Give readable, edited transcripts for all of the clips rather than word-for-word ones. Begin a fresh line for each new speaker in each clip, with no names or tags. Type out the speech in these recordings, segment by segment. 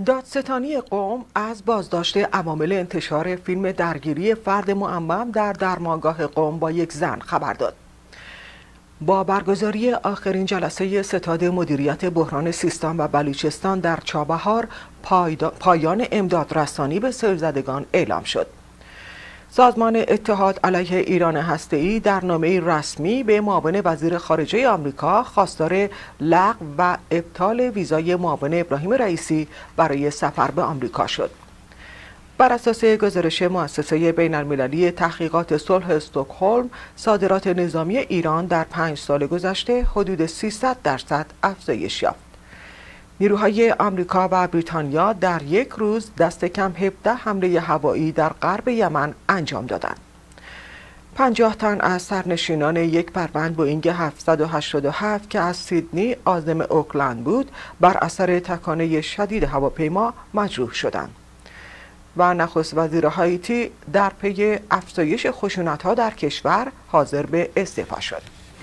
دادستانی قم از بازداشت عوامل انتشار فیلم درگیری فرد معمم در درمانگاه قم با یک زن خبر داد. با برگزاری آخرین جلسه ستاد مدیریت بحران سیستان و بلوچستان در چابهار پایان امداد رسانی به سیل‌زدگان اعلام شد. سازمان اتحاد علیه ایران هسته‌ای در نامه‌ای رسمی به معاون وزیر خارجه آمریکا خواستار لغو و ابطال ویزای معاون ابراهیم رئیسی برای سفر به آمریکا شد. بر اساس گزارش مؤسسه بین‌المللی تحقیقات صلح استکهلم، صادرات نظامی ایران در 5 سال گذشته حدود 300% افزایش یافت. نیروهای آمریکا و بریتانیا در یک روز دست کم 17 حمله هوایی در غرب یمن انجام دادند. 50 تن از سرنشینان یک پرونده بوئینگ 787 که از سیدنی عازم اوکلند بود بر اثر تکانه شدید هواپیما مجروح شدند. و نخست وزیر هایتی در پی افزایش خشونت‌ها در کشور حاضر به استعفا شد.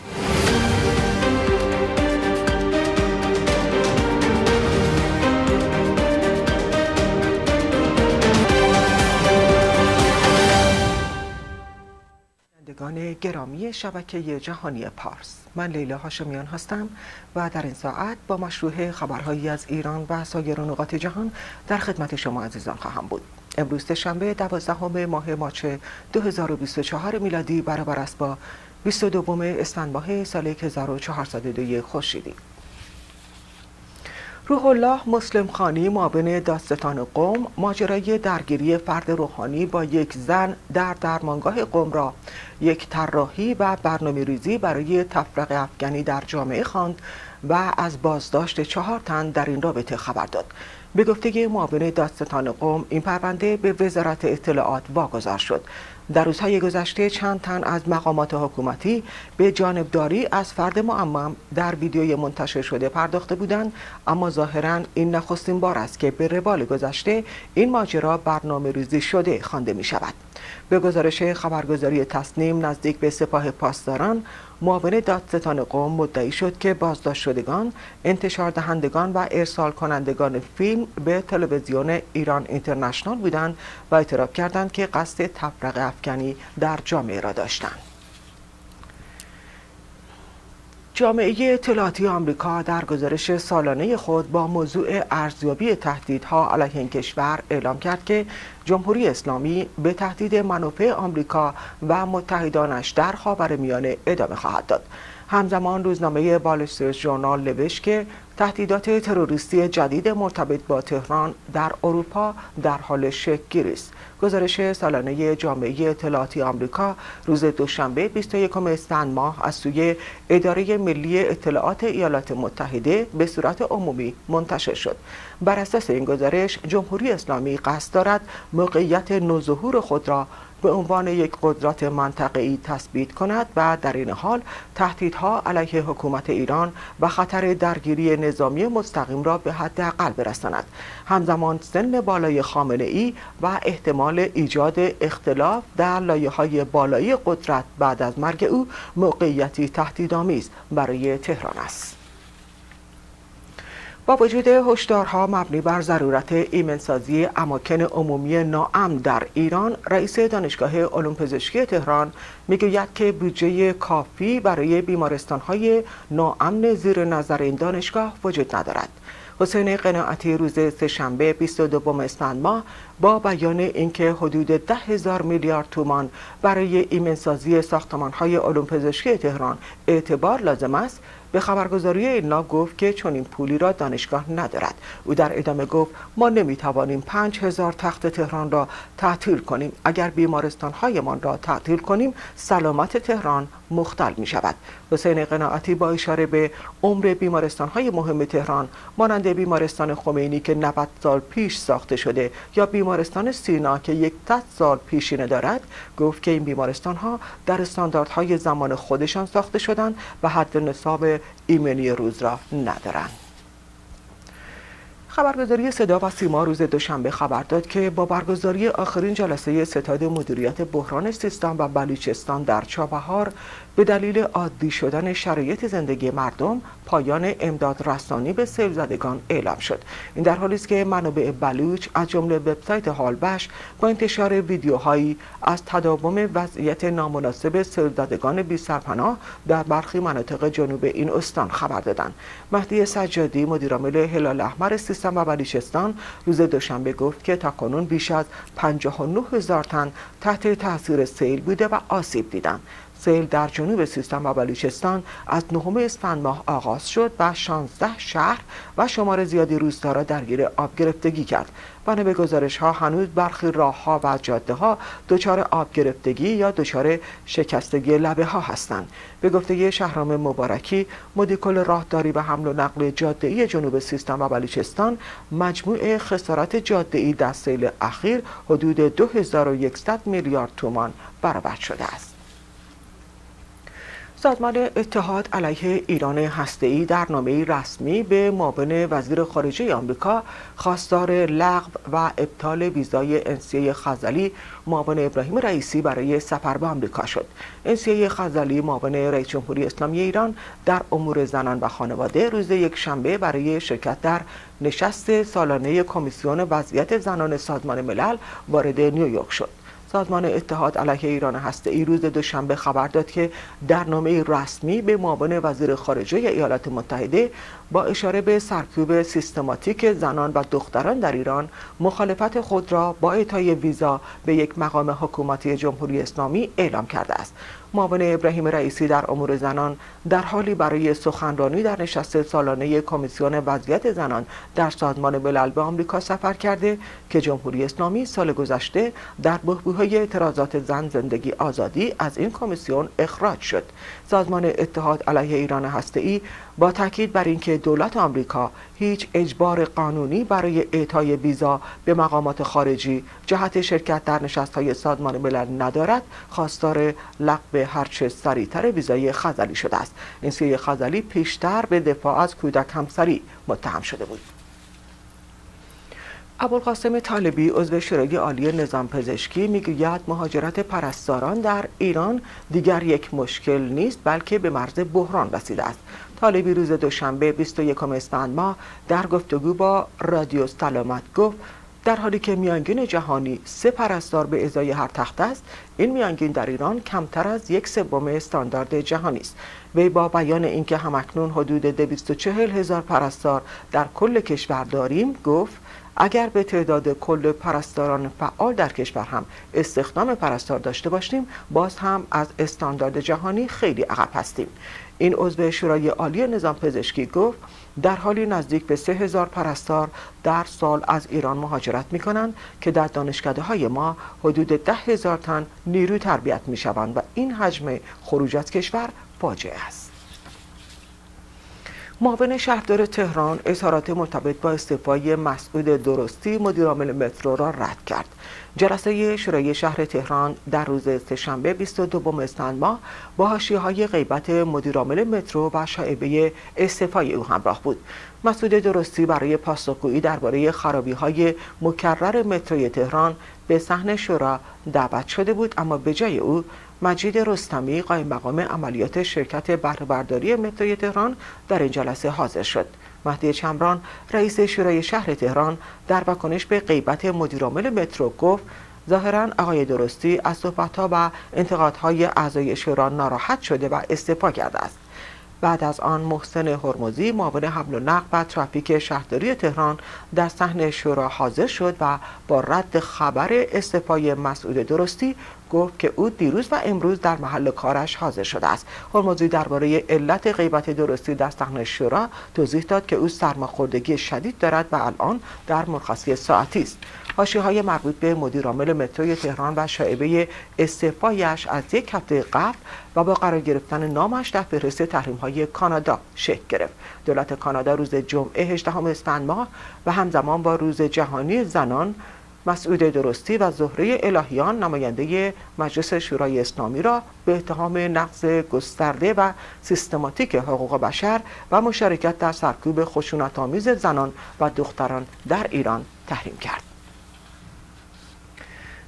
شنوندگان گرامی شبکه جهانی پارس، من لیلا هاشمیان هستم و در این ساعت با مشروع خبرهایی از ایران و سایر نقاط جهان در خدمت شما عزیزان خواهم بود. امروز شنبه 12 ماه مارس 2024 میلادی برابر است با 22 اسفند ماه سال 1402 خورشیدی. روح الله مسلم خانی معاون دادستان قم ماجرای درگیری فرد روحانی با یک زن در درمانگاه قم را یک طراحی و برنامه‌ریزی برای تفرقه افکنی در جامعه خواند و از بازداشت 4 تن در این رابطه خبر داد. به گفته معاون دادستان قم، این پرونده به وزارت اطلاعات واگذار شد. در روزهای گذشته چند تن از مقامات حکومتی به جانبداری از فرد معمم در ویدیوی منتشر شده پرداخته بودند، اما ظاهراً این نخستین بار است که به روال گذشته این ماجرا برنامه‌ریزی شده خوانده می شود. به گزارش خبرگزاری تصنیم نزدیک به سپاه پاسداران، معاون دادستان قم مدعی شد که بازداشت شدگان انتشار دهندگان و ارسال کنندگان فیلم به تلویزیون ایران اینترنشنال بودند و اعتراف کردند که قصد تفرقه افکنی در جامعه را داشتند. جامعه اطلاعاتی آمریکا در گزارش سالانه خود با موضوع ارزیابی تهدیدها علیه این کشور اعلام کرد که جمهوری اسلامی به تهدید منافع آمریکا و متحدانش در خاورمیانه ادامه خواهد داد. همزمان روزنامه وال استریت ژورنال نوشت که تهدیدات تروریستی جدید مرتبط با تهران در اروپا در حال شکل‌گیری است. گزارش سالانه جامعه اطلاعاتی آمریکا روز دوشنبه 21 اسفند ماه از سوی اداره ملی اطلاعات ایالات متحده به صورت عمومی منتشر شد. بر اساس این گزارش، جمهوری اسلامی قصد دارد موقعیت نوظهور خود را به عنوان یک قدرت منطقه‌ای تثبیت کند و در این حال تهدیدها علیه حکومت ایران و خطر درگیری نظامی مستقیم را به حداقل برساند. همزمان سن بالای خامنه‌ای و احتمال ایجاد اختلاف در لایه‌های بالایی قدرت بعد از مرگ او موقعیتی تهدیدآمیز برای تهران است. با وجود هشدارها مبنی بر ضرورت ایمنسازی اماکن عمومی ناامن در ایران، رئیس دانشگاه علوم پزشکی تهران میگوید که بودجه کافی برای بیمارستان‌های ناامن زیر نظر این دانشگاه وجود ندارد. حسین قناعتی روز سه‌شنبه 22 اسفند ماه با بیان اینکه حدود 10,000 میلیارد تومان برای ایمنسازی ساختمان‌های علوم پزشکی تهران اعتبار لازم است، به خبرگزاری ایلنا گفت که چون این پولی را دانشگاه ندارد. او در ادامه گفت ما نمیتوانیم 5,000 تخت تهران را تعطیل کنیم. اگر بیمارستان‌هایمان را تعطیل کنیم سلامت تهران مختل می شود. حسین قناعتی با اشاره به عمر بیمارستان‌های مهم تهران مانند بیمارستان خمینی که 90 سال پیش ساخته شده یا بیمارستان سینا که 100 سال پیشینه دارد، گفت که این بیمارستان‌ها در استانداردهای زمان خودشان ساخته شدند و حد نصاب ایمنی روز را ندارند. خبرگزاری صدا و سیما روز دوشنبه خبر داد که با برگزاری آخرین جلسه ستاد مدیریت بحران سیستان و بلوچستان در چابهار به دلیل عادی شدن شرایط زندگی مردم پایان امداد رسانی به سیل زدگان اعلام شد. این در حالی است که منابع بلوچ از جمله وبسایت حالبش با انتشار ویدیوهایی از تداوم وضعیت نامناسب سیل زدگان بی سرپناه در برخی مناطق جنوب این استان خبر دادند. مهدی سجادی مدیرعامل هلال احمر سیستان و بلوچستان روز دوشنبه گفت که تاکنون بیش از 59,000 تن تحت تاثیر سیل بوده و آسیب دیدند. سیل در جنوب سیستان و بلوچستان از 9 اسفند ماه آغاز شد و 16 شهر و شمار زیادی روستا را درگیر آب گرفتگی کرد. بنا به گزارش‌ها هنوز برخی راه‌ها و جاده‌ها دچار آب گرفتگی یا دچار شکستگی لبه‌ها هستند. به گفته شهرام مبارکی مدیر کل راهداری و حمل و نقل جاده‌ای جنوب سیستان و بلوچستان، مجموع خسارات جاده‌ای در سیل اخیر حدود 2100 میلیارد تومان برآورد شده است. سازمان اتحاد علیه ایران هسته‌ای در نامه‌ای رسمی به معاون وزیر خارجه آمریکا خواستار لغو و ابطال ویزای انسیه خزعلی معاون ابراهیم رئیسی برای سفر به آمریکا شد. انسیه خزعلی معاون رئیس جمهوری اسلامی ایران در امور زنان و خانواده روز یکشنبه برای شرکت در نشست سالانه کمیسیون وضعیت زنان سازمان ملل وارد نیویورک شد. سازمان اتحاد علیه ایران هسته‌ای روز دوشنبه خبر داد که در نامه رسمی به معاون وزیر خارجه ایالات متحده با اشاره به سرکوب سیستماتیک زنان و دختران در ایران مخالفت خود را با اعطای ویزا به یک مقام حکومتی جمهوری اسلامی اعلام کرده است. معاون ابراهیم رئیسی در امور زنان در حالی برای سخنرانی در نشست سالانه کمیسیون وضعیت زنان در سازمان ملل به آمریکا سفر کرده که جمهوری اسلامی سال گذشته در بحبوحه اعتراضات زن زندگی آزادی از این کمیسیون اخراج شد. سازمان اتحاد علیه ایران هسته‌ای با تاکید بر اینکه دولت آمریکا هیچ اجبار قانونی برای اعطای ویزا به مقامات خارجی جهت شرکت در نشست‌های سازمان ملل ندارد، خواستار لغو هرچه سریعتر ویزای خزعلی شده است. انسیه خزعلی پیشتر به دفاع از کودک همسری متهم شده بود. ابوالقاسم طالبی عضو شورای عالی نظام پزشکی میگوید مهاجرت پرستاران در ایران دیگر یک مشکل نیست بلکه به مرز بحران رسیده است. طالبی روز دوشنبه 21 اسفند ماه در گفتگو با رادیو سلامت گفت در حالی که میانگین جهانی 3 پرستار به ازای هر تخته است، این میانگین در ایران کمتر از 1/3 استاندارد جهانی است. وی با بیان اینکه همکنون حدود 240,000 پرستار در کل کشور داریم گفت اگر به تعداد کل پرستاران فعال در کشور هم استخدام پرستار داشته باشیم باز هم از استاندارد جهانی خیلی عقب هستیم. این عضو شورای عالی نظام پزشکی گفت در حالی نزدیک به 3,000 پرستار در سال از ایران مهاجرت می کنند که در دانشکده‌های ما حدود 10,000 تن نیرو تربیت می شوند و این حجم خروج از کشور فاجعه است. معاون شهردار تهران اظهارات مرتبط با استعفای مسعود درستی مدیرعامل مترو را رد کرد. جلسه شورای شهر تهران در روز سه‌شنبه 22 اسفند ماه با حاشیه‌های غیبت مدیرعامل مترو و شایعه استعفای او همراه بود. مسعود درستی برای پاسخگویی درباره خرابی‌های مکرر متروی تهران به صحن شورا دعوت شده بود، اما به جای او مجید رستمی قائم مقام عملیات شرکت بهره برداری متروی تهران در این جلسه حاضر شد. مهدی چمران رئیس شورای شهر تهران در واکنش به غیبت مدیرعامل مترو گفت ظاهراً آقای درستی از صحبت‌ها و انتقادهای اعضای شورا ناراحت شده و استعفا کرده است. بعد از آن محسن هرمزی معاون حمل و نقل و ترافیک شهرداری تهران در صحن شورا حاضر شد و با رد خبر استعفای مسعود درستی گفت که او دیروز و امروز در محل کارش حاضر شده است. هرمزی درباره علت غیبت درستی در صحن شورا توضیح داد که او سرماخوردگی شدید دارد و الان در مرخصی ساعتی است. حاشیه‌های مربوط به مدیرعامل متروی تهران و شایعه استعفایش از یک هفته قبل و با قرار گرفتن نامش در فهرست تحریم‌های کانادا شکل گرفت. دولت کانادا روز جمعه 18 اسفند ماه و همزمان با روز جهانی زنان مسعود درستی و زهره الهیان نماینده مجلس شورای اسلامی را به اتهام نقض گسترده و سیستماتیک حقوق بشر و مشارکت در سرکوب خشونت‌آمیز زنان و دختران در ایران تحریم کرد.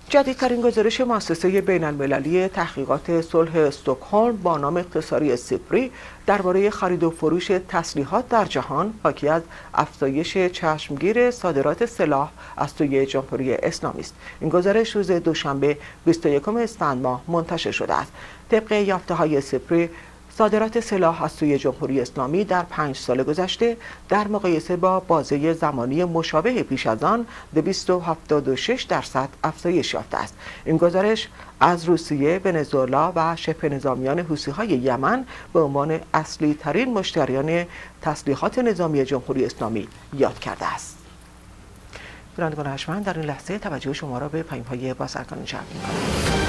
جدیدترین گزارش مؤسسه بین‌المللی تحقیقات صلح استکهلم با نام اختصاری سپری درباره خرید و فروش تسلیحات در جهان حاکی از افزایش چشمگیر صادرات سلاح از سوی جمهوری اسلامی است. این گزارش روز دوشنبه 21 اسفند ماه منتشر شده است. طبق یافته‌های سپری، صادرات سلاح از سوی جمهوری اسلامی در 5 سال گذشته در مقایسه با بازه زمانی مشابه پیش از آن 276% افزایش یافته است. این گزارش از روسیه، ونزوئلا و شبه نظامیان حوثی‌های یمن به عنوان اصلی ترین مشتریان تسلیحات نظامی جمهوری اسلامی یاد کرده است. بینندگان ارجمند، در این لحظه توجه شما را به پیام‌های بازرگانی جلب می‌کنم.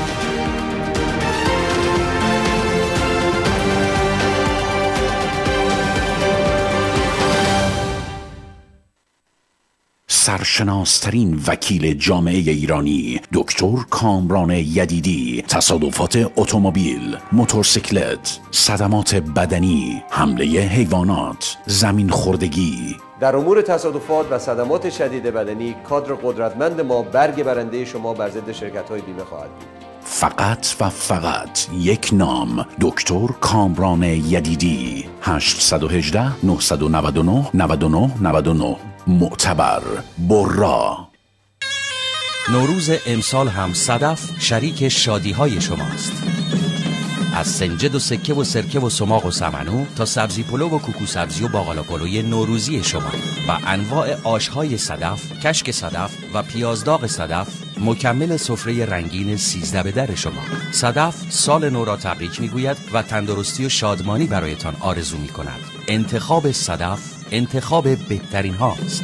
سرشناسترین وکیل جامعه ایرانی دکتر کامران یدیدی، تصادفات اتومبیل، موتورسیکلت، صدمات بدنی، حمله حیوانات، زمین خوردگی.
در امور تصادفات و صدمات شدید بدنی کادر قدرتمند ما برگ برنده شما بر ضد شرکت‌های بیمه خواهد بود.
فقط و فقط یک نام، دکتر کامران یدیدی. 818 999 99 99. معتبر، برا.
نوروز امسال هم صدف شریک شادی های شماست. از سنجد و سکه و سرکه و سماق و سمنو تا سبزی پلو و کوکو سبزی و باقلا پلوی نوروزی شما و انواع آشهای صدف، کشک صدف و پیازداغ صدف مکمل سفره رنگین 13 به در شما. صدف سال نو را تبریک میگوید و تندرستی و شادمانی برایتان آرزو می کند. انتخاب صدف انتخاب بهترین هاست.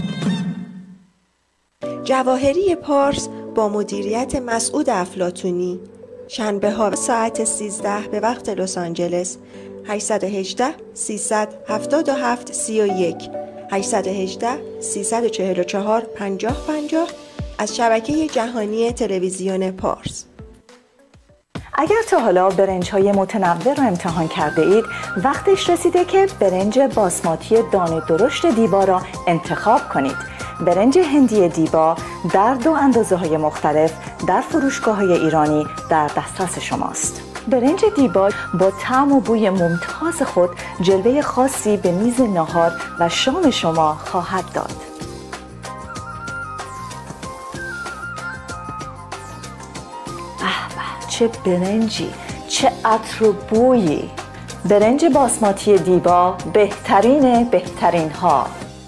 جواهری پارس با مدیریت مسعود افلاطونی، شنبه ها ساعت 13 به وقت لس آنجلس. 818 377 31 818 344 5050 از شبکه جهانی تلویزیون پارس.
اگر تا حالا برنج‌های متنوع را امتحان کرده اید، وقتش رسیده که برنج باسماتی دانه درشت دیبا را انتخاب کنید. برنج هندی دیبا در 2 اندازه‌های مختلف در فروشگاه‌های ایرانی در دسترس شماست. برنج دیبا با طعم و بوی ممتاز خود جلوه خاصی به میز ناهار و شام شما خواهد داد. چه برنجی، چه عطر و بویی. برنج باسماتی دیبا، بهترین ها.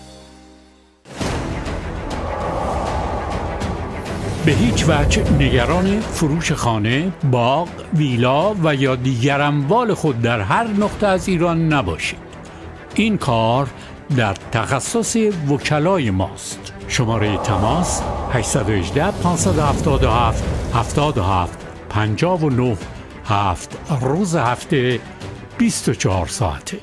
به هیچ وجه نگران فروش خانه، باغ، ویلا و یا دیگر اموال خود در هر نقطه از ایران نباشید. این کار در تخصص وکلای ماست. شماره تماس 818 577 77 59 7 روز هفته 24 ساعته.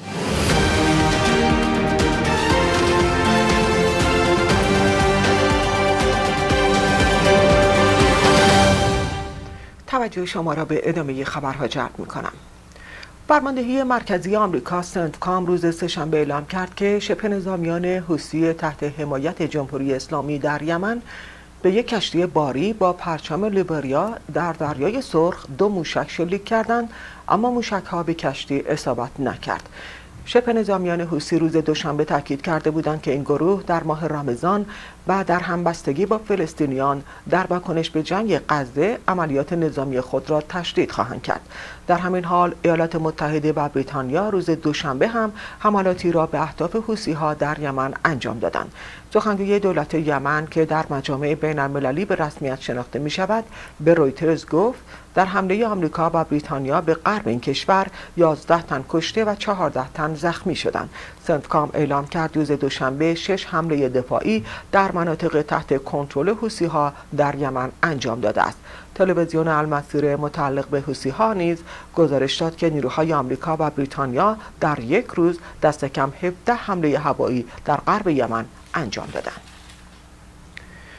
توجه شما را به ادامه خبرها جلب می‌کنم. فرماندهی مرکزی آمریکا سنتکام روز سه‌شنبه اعلام کرد که شبه نظامیان حوثی تحت حمایت جمهوری اسلامی در یمن به یک کشتی باری با پرچم لیبریا در دریای سرخ 2 موشک شلیک کردند، اما موشک‌ها به کشتی اصابت نکرد. شبه نظامیان حوثی روز دوشنبه تاکید کرده بودند که این گروه در ماه رمضان و در همبستگی با فلسطینیان در واکنش به جنگ غزه عملیات نظامی خود را تشدید خواهند کرد. در همین حال ایالات متحده و بریتانیا روز دوشنبه هم حملاتی را به اهداف حوثی‌ها در یمن انجام دادند. سخنگوی دولت یمن که در مجامع بین‌المللی به رسمیت شناخته می شود به رویترز گفت در حمله آمریکا و بریتانیا به غرب این کشور 11 تن کشته و 14 تن زخمی شدند. سنتکام اعلام کرد روز دوشنبه 6 حمله دفاعی در مناطق تحت کنترل حوثی‌ها در یمن انجام داده است. تلویزیون المسیر متعلق به حوثی‌ها نیز گزارش داد که نیروهای آمریکا و بریتانیا در یک روز دست کم 17 حمله هوایی در غرب یمن انجام دادند.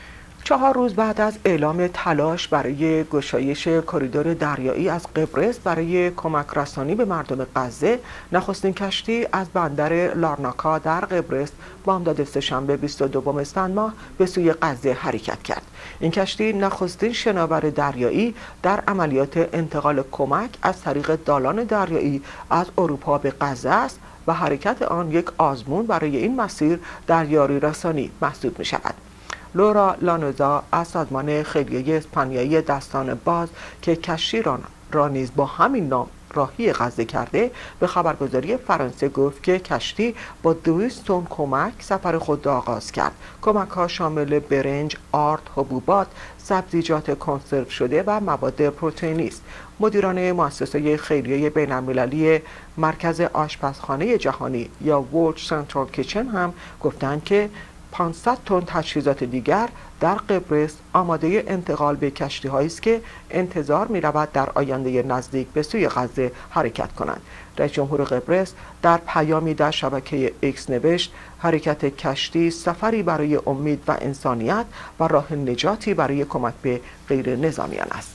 4 روز بعد از اعلام تلاش برای گشایش کریدور دریایی از قبرس برای کمک رسانی به مردم غزه، نخستین کشتی از بندر لارناکا در قبرس بامداد سه‌شنبه 22 اسفند ماه به سوی غزه حرکت کرد. این کشتی نخستین شناور دریایی در عملیات انتقال کمک از طریق دالان دریایی از اروپا به غزه است و حرکت آن یک آزمون برای این مسیر در یاری رسانی محسوب می شود. لورا لانوزا از سازمان خیریه اسپانیایی دستان باز که کشتی را نیز با همین نام راهی غزه کرده، به خبرگزاری فرانسه گفت که کشتی با 200 تن کمک سفر خود را آغاز کرد. کمک ها شامل برنج، آرد، حبوبات، سبزیجات کنسرو شده و مواد پروتئینی است. مدیران مؤسسه خیریه بین‌المللی مرکز آشپزخانه جهانی یا World Central Kitchen هم گفتند که 500 تن تجهیزات دیگر در قبرس آماده انتقال به کشتی‌هایی است که انتظار می‌رود در آینده نزدیک به سوی غزه حرکت کنند. رئیس جمهور قبرس در پیامی در شبکه ایکس نوشت: حرکت کشتی سفری برای امید و انسانیت و راه نجاتی برای کمک به غیر نظامیان است.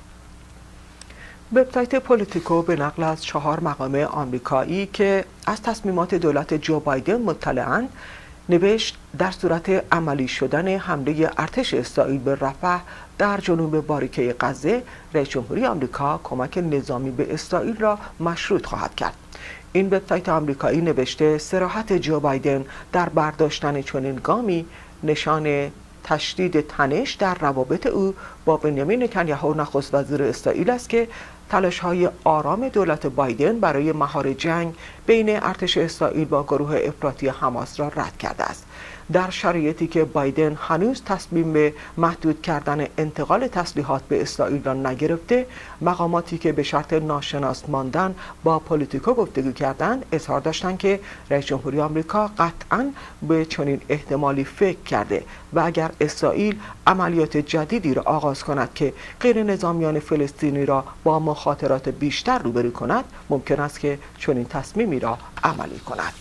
وبسایت پولیتیکو به نقل از 4 مقام آمریکایی که از تصمیمات دولت جو بایدن مطلع‌اند نوشت: در صورت عملی شدن حمله ارتش اسرائیل به رفح در جنوب باریکه غزه، رئیس جمهوری آمریکا کمک نظامی به اسرائیل را مشروط خواهد کرد. این وبسایت آمریکایی نوشته صراحت جو بایدن در برداشتن چنین گامی نشان تشدید تنش در روابط او با بنیامین نتانیاهو نخست وزیر اسرائیل است که تلاش‌های آرام دولت بایدن برای مهار جنگ بین ارتش اسرائیل با گروه افراطی حماس را رد کرده است. در شرایطی که بایدن هنوز تصمیم به محدود کردن انتقال تسلیحات به اسرائیل را نگرفته، مقاماتی که به شرط ناشناس ماندن با پولیتیکو گفتگو کردند اظهار داشتند که رئیس جمهوری آمریکا قطعاً به چنین احتمالی فکر کرده و اگر اسرائیل عملیات جدیدی را آغاز کند که غیر نظامیان فلسطینی را با مخاطرات بیشتر روبرو کند، ممکن است که چنین تصمیمی را عملی کند.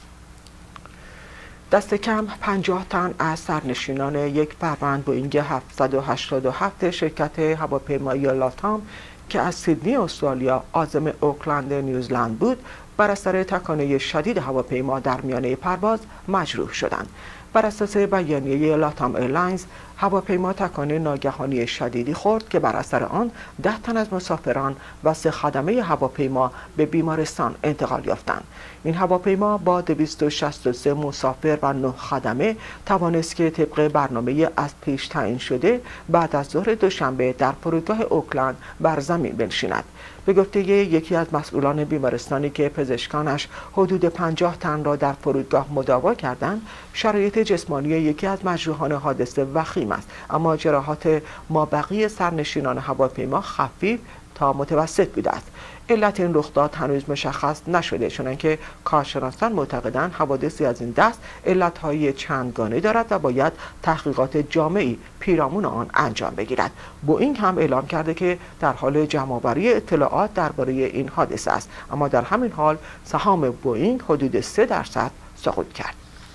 دست کم 50 تن از سرنشینان یک فروند بوئینگ 787 شرکت هواپیمایی لاتام که از سیدنی استرالیا عازم اوکلند نیوزلند بود، بر اثر تکانه شدید هواپیما در میانه پرواز مجروح شدند. بر اساس بیانیه لاتام ایرلاینز، هواپیما تکانه ناگهانی شدیدی خورد که بر اثر آن 10 تن از مسافران و 3 خدمه هواپیما به بیمارستان انتقال یافتند. این هواپیما با 263 مسافر و 9 خدمه توانست که طبق برنامه از پیش تعیین شده بعد از ظهر دوشنبه در فرودگاه اوکلند بر زمین بنشیند. به گفته یکی از مسئولان بیمارستانی که پزشکانش حدود 50 تن را در فرودگاه مداوا کردند، شرایط جسمانی یکی از مجروحان حادثه وخیم است، اما جراحات مابقی سرنشینان هواپیما خفیف تا متوسط بوده است. علت این رخداد هنوز مشخص نشده، چنانکه کارشناسان معتقدند حوادثی از این دست علتهای چندگانه دارد و باید تحقیقات جامعی پیرامون آن انجام بگیرد. بوئینگ هم اعلام کرده که در حال جمع‌آوری اطلاعات درباره این حادثه است، اما در همین حال سهام بوئینگ حدود 3% سقوط کرد.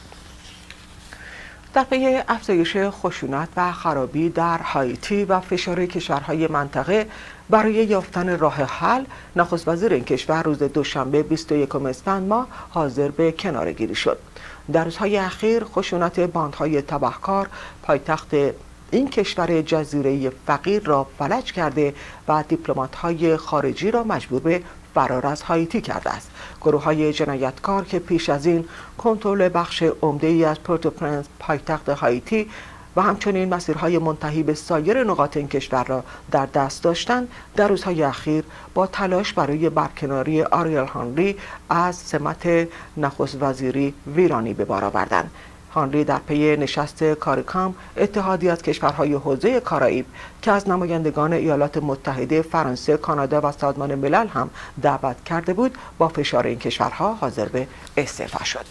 در پی افزایش خشونت و خرابی در هایتی و فشار کشورهای منطقه برای یافتن راه حل، نخست وزیر این کشور روز دوشنبه 21 اسفند ماه حاضر به کناره‌گیری شد. در روزهای اخیر خشونت باندهای تبهکار پایتخت این کشور جزیره فقیر را فلج کرده و دیپلمات‌های خارجی را مجبور به فرار از هایتی کرده است. گروه‌های جنایتکار که پیش از این کنترل بخش عمده‌ای از پورتوپرنس پایتخت هایتی و همچنین مسیرهای منتهی به سایر نقاط این کشور را در دست داشتند، در روزهای اخیر با تلاش برای برکناری آریل هانری از سمت نخست وزیری ویرانی به بار آوردند. هانری در پی نشست کاریکام، اتحادی از کشورهای حوزه کارائیب که از نمایندگان ایالات متحده، فرانسه، کانادا و سازمان ملل هم دعوت کرده بود، با فشار این کشورها حاضر به استعفا شد.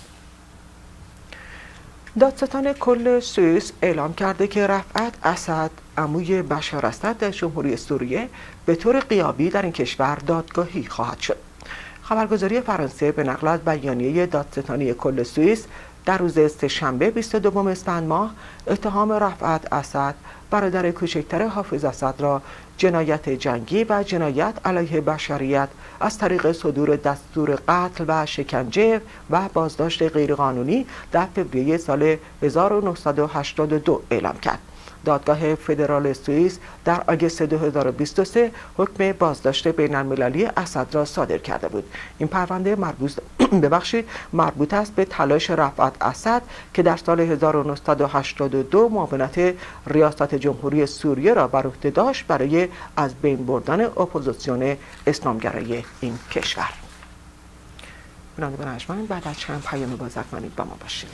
دادستان کل سوئیس اعلام کرده که رفعت اسد، عموی بشار اسد در جمهوری سوریه، به طور غیابی در این کشور دادگاهی خواهد شد. خبرگزاری فرانسه به نقل از بیانیه دادستانی کل سوئیس در روز سه‌شنبه 22 اسفند ماه اتهام رفعت اسد برادر کوچکتر حافظ اسد را جنایت جنگی و جنایت علیه بشریت از طریق صدور دستور قتل و شکنجه و بازداشت غیرقانونی در فوریه سال 1982 اعلام کرد. دادگاه فدرال سوئیس در آگوست 2023 حکم بازداشت بین‌المللی اسد را صادر کرده بود. این پرونده مربوط است به تلاش رفعت اسد که در سال 1982 معاونت ریاست جمهوری سوریه را بر عهده داشت برای از بین بردن اپوزیسیون اسلامگرای این کشور. بنابراین بعد از چند پیام بازرگانی با ما باشید.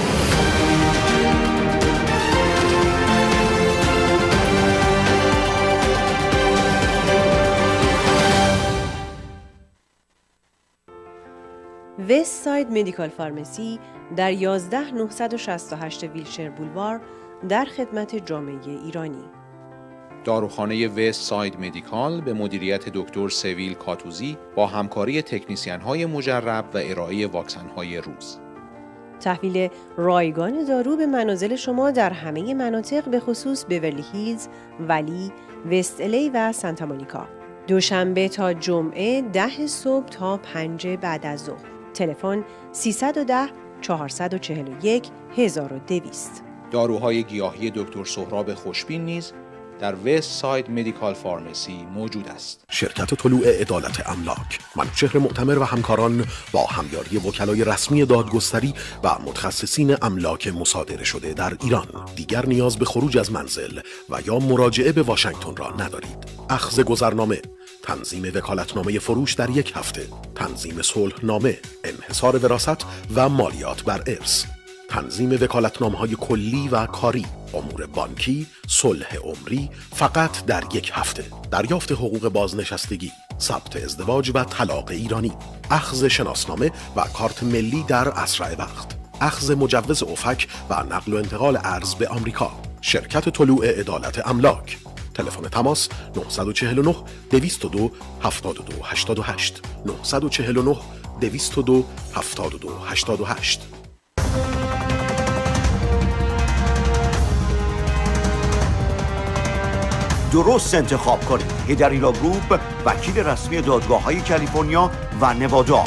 وست ساید مدیکال فارمسی در 11968 ویلشر بولوار در خدمت جامعه ایرانی.
داروخانه وست ساید مدیکال به مدیریت دکتر سویل کاتوزی با همکاری تکنیسیان‌های مجرب و ارائه واکسن‌های روز.
تحویل رایگان دارو به منازل شما در همه مناطق به خصوص بیورلی هیلز، ولی، وست الی و سانتا مونیکا. دوشنبه تا جمعه 10 صبح تا 5 بعد از ظهر. تلفن 310 441 1200.
داروهای گیاهی دکتر سهراب خوشبین نیز در وست ساید مدیکال فارمسی موجود است.
شرکت طلوع عدالت املاک، منوچهر معتمر و همکاران با همیاری وکلای رسمی دادگستری و متخصصین املاک مصادره شده در ایران دیگر نیاز به خروج از منزل و یا مراجعه به واشنگتن را ندارید. اخذ گذرنامه، تنظیم وکالتنامه فروش در 1 هفته، تنظیم صلحنامه، انحصار وراثت و مالیات بر ارث، تنظیم وکالتنامه‌های کلی و کاری، امور بانکی، صلح عمری فقط در 1 هفته، دریافت حقوق بازنشستگی، ثبت ازدواج و طلاق ایرانی، اخذ شناسنامه و کارت ملی در اسرع وقت، اخذ مجوز افک و نقل و انتقال ارز به آمریکا. شرکت طلوع عدالت املاک. تلفن تماس 949 202 72 88 949 202 72 88.
درست انتخاب کنید. هیدریلا گروپ، وکیل رسمی دادگاه‌های کالیفرنیا و نوادا.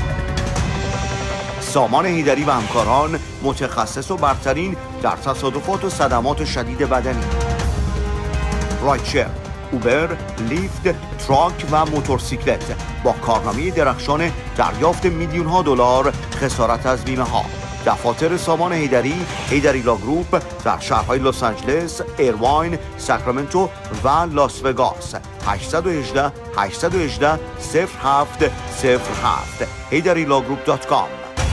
سامان هیدری و همکاران، متخصص و برترین در تصادفات و صدمات شدید بدنی. رایتشر، اوبر، لیفت، تراک و موتورسیکلت با کارنامه درخشان دریافت میلیون‌ها دلار خسارت از بیمه ها. دفاتر سامان هیدریلا گروپ در شهرهای لس آنجلس، ایرواین، ساکرامنتو و لاس وگاس. 818 818 0707 hidarilagroup.com.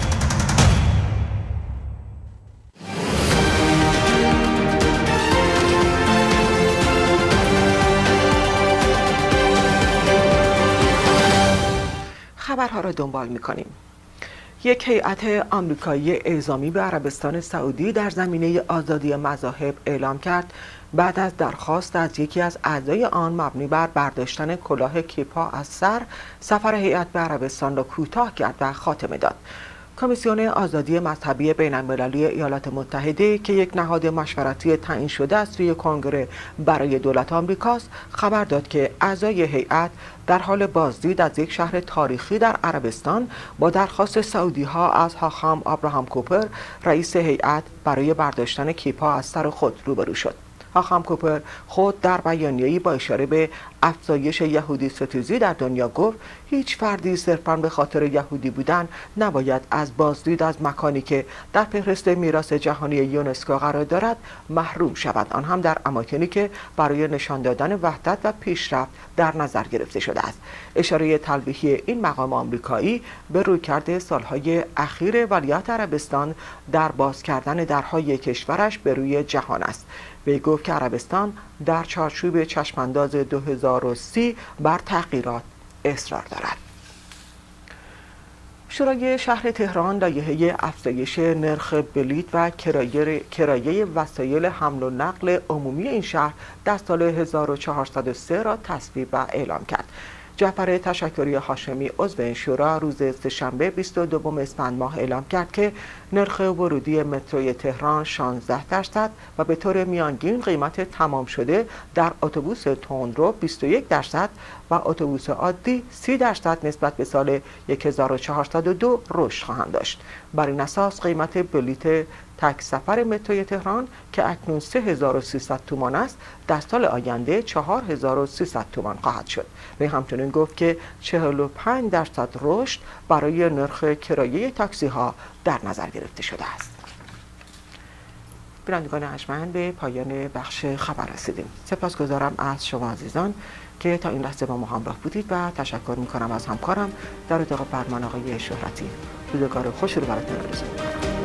خبرها را دنبال می‌کنیم. یک هیئت آمریکایی اعزامی به عربستان سعودی در زمینه آزادی مذاهب اعلام کرد بعد از درخواست از یکی از اعضای آن مبنی بر برداشتن کلاه کیپا از سر، سفر هیئت به عربستان را کوتاه کرد و خاتمه داد. کمیسیون آزادی مذهبی بین‌المللی ایالات متحده که یک نهاد مشورتی تعیین شده از سوی کنگره برای دولت آمریکاست، خبر داد که اعضای هیئت در حال بازدید از یک شهر تاریخی در عربستان با درخواست سعودی ها از حاخام ابراهام کوپر، رئیس هیئت، برای برداشتن کیپا از سر خود روبرو شد. حاخام کوپر خود در بیانیه‌ای با اشاره به افزایش یهودی ستیزی در دنیا گفت هیچ فردی صرفاً به خاطر یهودی بودن نباید از بازدید از مکانی که در فهرست میراث جهانی یونسکو قرار دارد محروم شود، آن هم در اماکنی که برای نشان دادن وحدت و پیشرفت در نظر گرفته شده است. اشاره تلویحی این مقام آمریکایی به رویکرد سالهای اخیر ولیعهد عربستان در باز کردن درهای کشورش به روی جهان است. وی گفت که عربستان در چارچوب چشمانداز 2030 بر تغییرات اصرار دارد. شورای شهر تهران لایحه افزایش نرخ بلیط و کرایه وسایل حمل و نقل عمومی این شهر در سال 1403 را تصویب و اعلام کرد. جعفر تشکری هاشمی عضو این شورا روز سه‌شنبه 22 اسفند ماه اعلام کرد که نرخ ورودی متروی تهران 16% و به طور میانگین قیمت تمام شده در اتوبوس تندرو 21% و اتوبوس عادی 30% نسبت به سال 1402 رشد خواهند داشت. بر این اساس قیمت بلیت تک سفر متروی تهران که اکنون 3300 تومان است در سال آینده 4300 تومان خواهد شد. و همچنین گفت که 45% رشد برای نرخ کرایه تاکسی ها در نظر گرفته شده است. بینندگان ارجمند، به پایان بخش خبر رسیدیم. سپاسگزارم از شما عزیزان که تا این لحظه با ما همراه بودید و تشکر میکنم از همکارم در اتاق فرمان آقای شهرتی. روزگار خوش رو براتون آرزو میکنم.